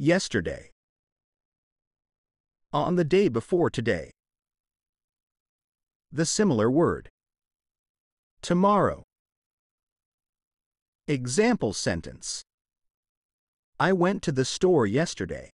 yesterday. On the day before today. The similar word. Tomorrow. Example sentence. I went to the store yesterday.